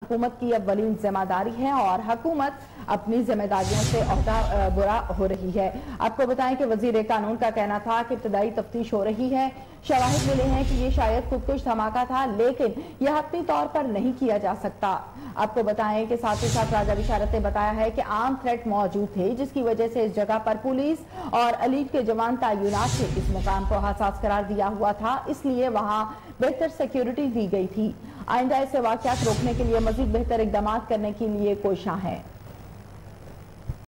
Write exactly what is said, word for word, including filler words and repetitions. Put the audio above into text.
حکومت کی اولین ذمہ داری ہے اور حکومت اپنی ذمہ داریوں سے عہدہ برا ہو رہی ہے۔ آپ کو بتائیں کہ وزیر قانون کا کہنا تھا کہ ابتدائی تفتیش ہو رہی ہے، شواہد ملے ہیں کہ یہ شاید خودکش دھماکہ تھا، لیکن یہ حتمی طور پر نہیں کیا جا سکتا۔ آپ کو بتائیں کہ ساتھ ہی ساتھ راجہ بشارت نے بتایا ہے کہ عام تھریٹ موجود تھے، جس کی وجہ سے اس جگہ پر پولیس اور ایلیٹ کے جوان تعینات سے اس مقام کو حساس قرار دیا ہوا تھا، اس لیے وہاں بہتر سیکیورٹی دی گئی تھی۔ آئندہ ایسے واقعات روکنے کے لیے مزید بہتر اقدامات کرنے کے لیے کوشاں ہیں۔